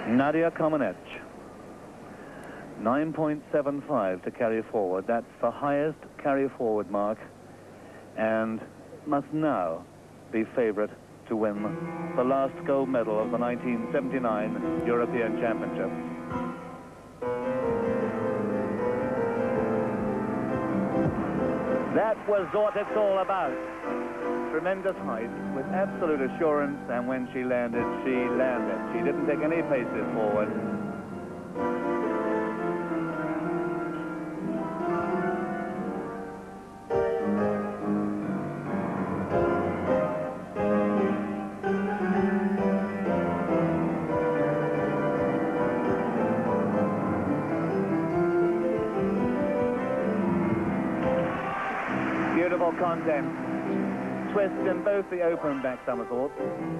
Nadia Comaneci. 9.75 to carry forward. That's the highest carry forward mark, and must now be favourite to win the last gold medal of the 1979 European Championships. That was what it's all about. Tremendous height with absolute assurance, and when she landed, she landed. She didn't take any paces forward. Beautiful content. Twist in both the open back somersaults.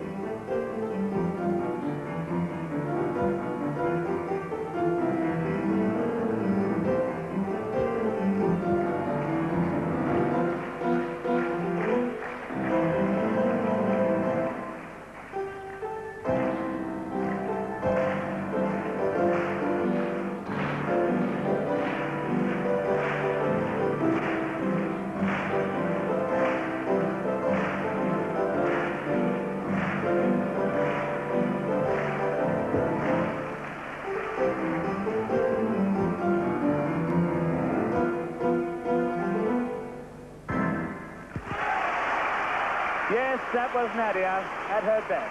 Yes, that was Nadia at her best.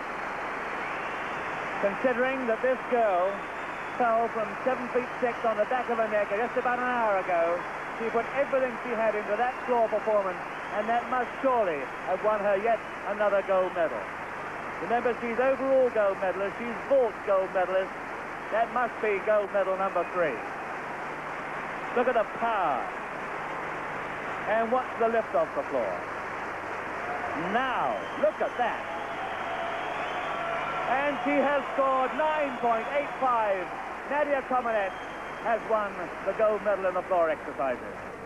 Considering that this girl fell from 7 feet 6 on the back of her neck just about an hour ago, she put everything she had into that floor performance, and that must surely have won her yet another gold medal. Remember, she's overall gold medalist, she's vault gold medalist. That must be gold medal number 3. Look at the power. And watch the lift off the floor. Now, look at that. And she has scored 9.85. Nadia Comaneci has won the gold medal in the floor exercises.